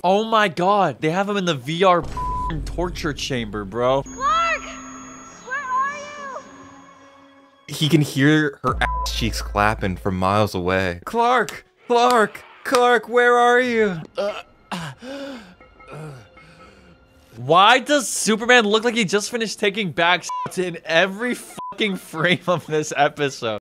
Oh my god. They have him in the VR torture chamber, bro. Clark! Where are you? He can hear her ass cheeks clapping from miles away. Clark! Clark! Clark, where are you? Why does Superman look like he just finished taking back shots in every fucking frame of this episode?